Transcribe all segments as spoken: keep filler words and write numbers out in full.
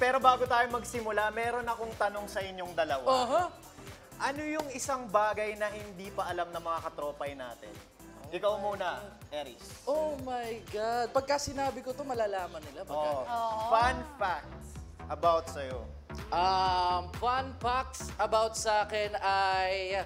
Pero bago tayo magsimula, meron akong tanong sa inyong dalawa. Uh-huh. Ano yung isang bagay na hindi pa alam ng mga katropay natin? Ikaw muna, Aries. Oh my God. Pagka sinabi ko to, malalaman nila. Pagka... Oh. Fun facts about sa'yo. Um, fun facts about sa akin ay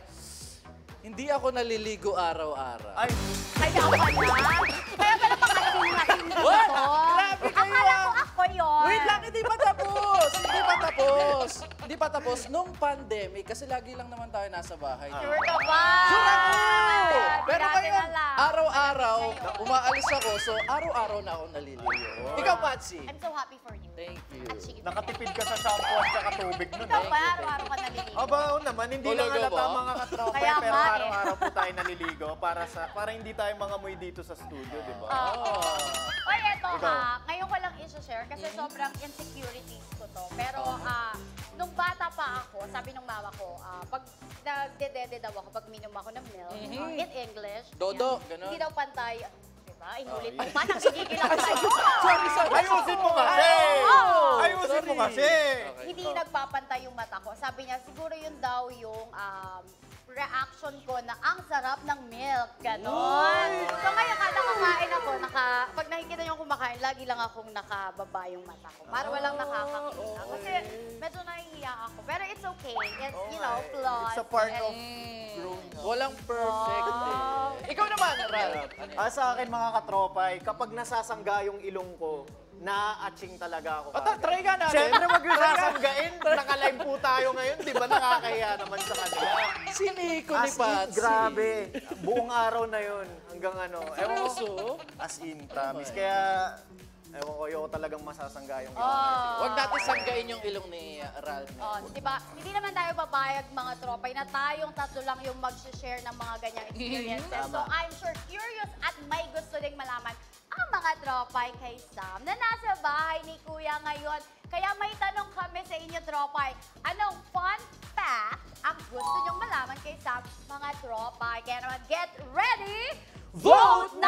hindi ako naliligo araw-araw. Ay, Kaya pala. Kaya pala pangasingasin dito. What? Grabe kayo, Akala ko ah. ako yun. Wait lang, hindi pa tapos! Hindi pa tapos! Hindi pa tapos. Nung pandemic, kasi lagi lang naman tayo nasa bahay. Sure ka ba? Sure ako! Pero Grabe ngayon, na lang. araw-araw, umaalis ako, so araw-araw na ako naliligo. Ikaw, Patsy? I'm so happy for you. Thank you. Achieve. nakatipid ka sa shampoo at saka tubig nun. Ikaw Eh. ba? Araw-araw ka naliligo. Aba, oo naman, hindi lang Talaga halata ba? mga katropay, Kaya pero nga eh. araw-araw po tayo naliligo para sa para hindi tayo mangamoy dito sa studio, di ba? Oo. Oy, eto Ikaw. ha. Ngayon ko lang i-share kasi sobrang insecurities ko to. Pero ah, nung bata pa ako, sabi ng mama ko, ah, pag nagdedede daw ako, pag minom ako ng milk, Mhm. in English, Dodo, yan, ganun. hindi daw pantay. Diba? Inulit Oh, pa pa, nakikigil ako sa'yo. Sorry, sorry. Ayusin mo kasi! Oh! Ayusin mo Sorry. kasi! Okay. Hindi nagpapantay yung mata ko. Sabi niya, siguro yun daw yung um, reaction ko na ang sarap ng milk. Ganon. So ngayon, kada kakain ako, naka, pag nakikita niyo akong kumakain, lagi lang akong nakababa yung mata ko. Para walang nakakakita. Kasi medyo nahihiya ako. Pero it's okay. It's, you know, flaws. It's a part and- of Mm, growing up. walang perfect. Wow. eh. Ikaw naman, Ralph. Ano yun? Ah, sa akin mga katropay, kapag nasasangga yung ilong ko, na-atching talaga ako. Ata, try ka natin. Siyempre, wag yung sasanggain. Naka-live po tayo ngayon. Di ba nakakahiya naman sa kanila? Si Nico ni As in, Patsy. grabe. Buong araw na yun. Hanggang ano. Ewan ko. Seryoso? As in, promise. my Kaya, ewan ko, ayoko talagang masasangga yung ilong. Oh. Huwag natin sanggain yung ilong ni uh, Ralph. Oh, di ba? Hindi naman tayo papayag mga tropay na tayong tatlo lang yung mag-share ng mga ganyang experiences. So I'm sure curious at may gusto ding malaman ang mga tropay kay Sam na nasa bahay ni Kuya ngayon. Kaya may tanong kami sa inyo, tropay. Anong fun fact ang gusto nyong malaman kay Sam, mga tropay? Kaya naman, get ready! Vote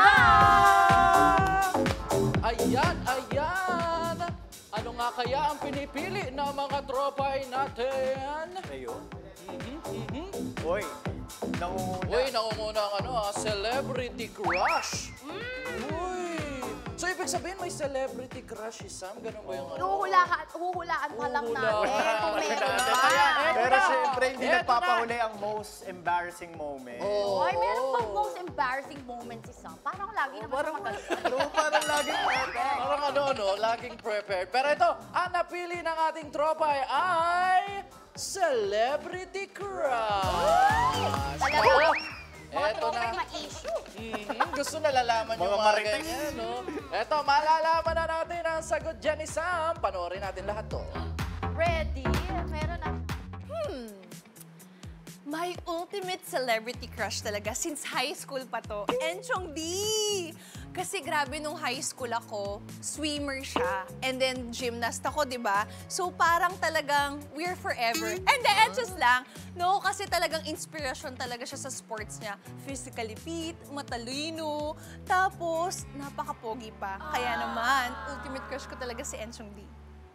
now! Ayan, ayan! Ano nga kaya ang pinipili ng mga tropay natin? Ayun. Mhm, mhm. Uy, nangunguna. Uy, nangunguna ang ano ah, celebrity crush. Uy! So, ibig sabihin may celebrity crush si Sam? Ganun ba yung ano? Huhulaan, huhulaan pa lang Huhulaan. natin kung meron Natin. pa. Ayan, eto Pero na. syempre, hindi Eto nagpapahuli ang most embarrassing moment. Oh. Ay, meron pang most embarrassing moment si Sam. Parang lagi naman siya magaling. Ano, parang laging Parang ano, no? Laging prepared. Pero ito, ang napili ng ating tropay ay celebrity crush. Talaga? Oo. Mga Eto tropay na. ma-issue. Mhm, gusto nalalaman yung Mga mga marites. ganyan, no? Eto, malalaman na natin ang sagot dyan ni Sam. Panoorin natin lahat to. Ready? Meron na. My ultimate celebrity crush talaga since high school pa to, Enchong D! Kasi grabe nung high school ako, swimmer siya. And then gymnast ako, di ba? So parang talagang we're forever. And then Enchos lang, no, kasi talagang inspiration talaga siya sa sports niya. Physically fit, matalino, tapos napaka-pogi pa. Kaya naman, ultimate crush ko talaga si Enchong D.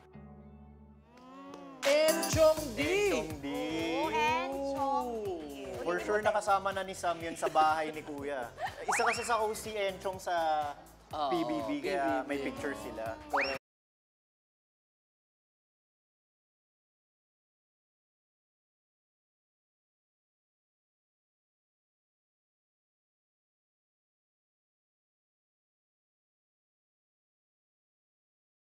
Enchong D! Enchong D. Oh, Enchong D. For sure nakasama na ni Sam yun sa bahay ni Kuya. Isa kasi sa host si Enchong sa Oo, P B B, kaya P B B. may picture sila. Correct.